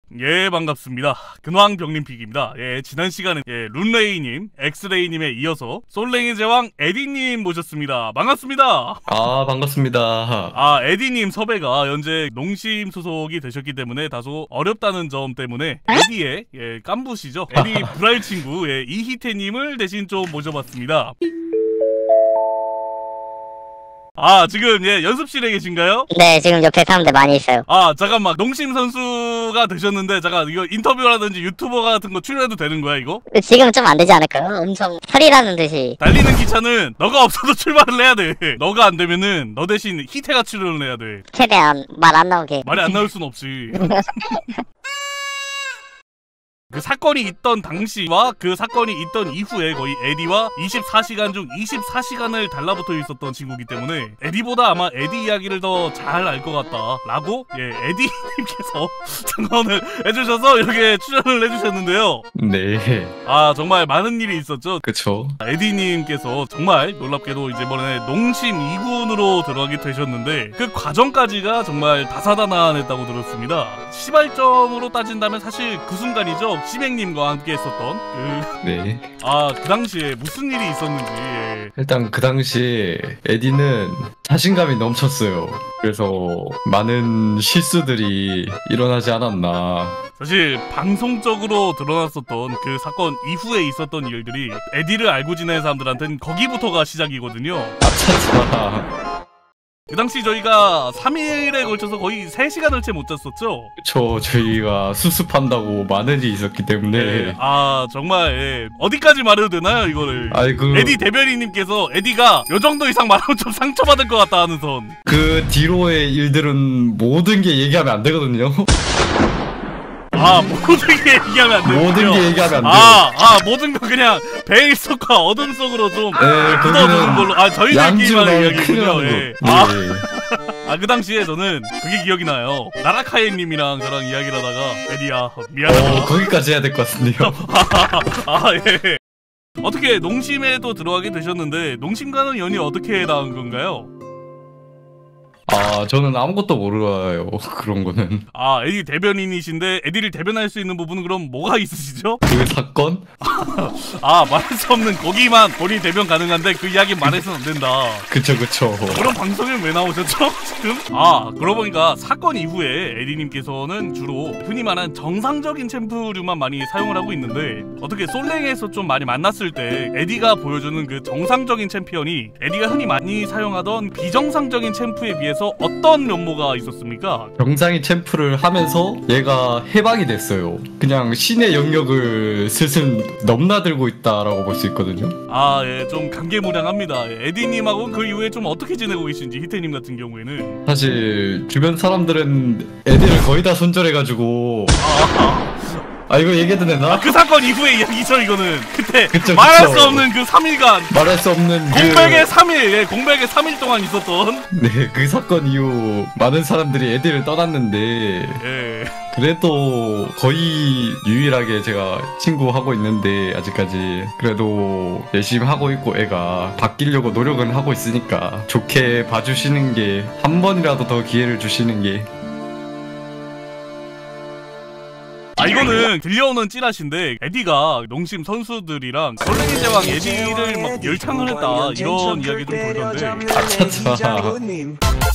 예, 반갑습니다. 근황병림픽입니다. 예, 지난 시간에 룬레이님, 엑스레이님에 이어서 솔랭의 제왕 에디님 모셨습니다. 반갑습니다. 아, 반갑습니다. 아, 에디님 섭외가 현재 농심 소속이 되셨기 때문에 다소 어렵다는 점 때문에 에디의 깐부시죠. 에디 불알 친구 이희태님을 대신 좀 모셔봤습니다. 아, 지금 연습실에 계신가요? 네, 지금 옆에 사람들 많이 있어요. 아, 잠깐만. 농심 선수가 되셨는데 잠깐 이거 인터뷰라든지 유튜버 같은 거 출연해도 되는 거야, 이거? 지금 좀 안 되지 않을까요? 엄청 살이라는 듯이. 달리는 기차는 너가 없어도 출발을 해야 돼. 너가 안 되면은 너 대신 희태가 출연을 해야 돼. 최대한 말 안 나오게. 말이 안 나올 순 없지. 그 사건이 있던 당시와 그 사건이 있던 이후에 거의 에디와 24시간 중 24시간을 달라붙어 있었던 친구이기 때문에 에디보다 아마 에디 이야기를 더 잘 알 것 같다 라고 에디님께서 증언을 해주셔서 이렇게 출연을 해주셨는데요. 네. 아, 정말 많은 일이 있었죠. 그쵸. 에디님께서 정말 놀랍게도 이번에 농심 2군으로 들어가게 되셨는데 그 과정까지가 정말 다사다난했다고 들었습니다. 시발점으로 따진다면 사실 그 순간이죠. 시맹님과 함께 했었던 네. 그 당시에 무슨 일이 있었는지. 일단 그 당시에 에디는 자신감이 넘쳤어요. 그래서 많은 실수들이 일어나지 않았나. 사실 방송적으로 드러났었던 그 사건 이후에 있었던 일들이 에디를 알고 지내는 사람들한테는 거기부터가 시작이거든요. 아차차. 그 당시 저희가 3일에 걸쳐서 거의 3시간을 채 못 잤었죠? 그쵸. 저희가 수습한다고 많은 일이 있었기 때문에. 아, 정말 어디까지 말해도 되나요, 이거를? 에디 대변인님께서 에디가 요 정도 이상 말하면 좀 상처받을 것 같다 하는 선. 그 뒤로의 일들은 모든 게 얘기하면 안 되거든요. 아, 모든 게 얘기하면 안 돼요. 모든 게 얘기하면 안 돼요. 모든 거 그냥 베일 속과 어둠 속으로 좀 묻어두는 걸로. 아, 저희들끼리만 이야기군요. 그 당시에 저는 그게 기억이 나요. 나라카이님이랑 저랑 이야기를 하다가 에디야, 미안하다. 거기까지 해야 될 것 같은데요. 예. 어떻게 농심에도 들어가게 되셨는데 농심과는 연이 어떻게 닿은 건가요? 아, 저는 아무것도 몰라요. 그런 거는. 아, 에디 대변인이신데 에디를 대변할 수 있는 부분은 그럼 뭐가 있으시죠? 그 사건? 말할 수 없는 거기만 본인 대변 가능한데 그 이야기 말해서는 안 된다. 그쵸. 그런 방송에 왜 나오셨죠? 지금? 그러고 보니까 사건 이후에 에디님께서는 주로 흔히 말하는 정상적인 챔프류만 많이 사용을 하고 있는데 어떻게 솔랭에서 좀 많이 만났을 때 에디가 보여주는 그 정상적인 챔피언이 에디가 흔히 많이 사용하던 비정상적인 챔프에 비해서 어떤 면모가 있었습니까? 정상의 챔프를 하면서 얘가 해방이 됐어요. 그냥 신의 영역을 슬슬 넘나들고 있다라고 볼 수 있거든요. 좀 감개무량합니다. 에디님하고 그 이후에 좀 어떻게 지내고 계신지, 희태님 같은 경우에는. 사실 주변 사람들은 에디를 거의 다 손절해가지고 이거 얘기해도 되나? 그 사건 이후의 이야기죠, 이거는. 그때 그쵸. 말할 수 없는 그 3일간 말할 수 없는 공백의 3일, 공백의 3일 동안 있었던. 네, 그 사건 이후 많은 사람들이 에디를 떠났는데 그래도 거의 유일하게 제가 친구하고 있는데 아직까지 그래도 열심히 하고 있고 애가 바뀌려고 노력은 하고 있으니까 좋게 봐주시는 게 한 번이라도 더 기회를 주시는 게 이거는 들려오는 찌라시인데 에디가 농심 선수들이랑 솔랭의 제왕 에디를 막 열창을 했다 이런 이야기 좀 돌던데. 아차차.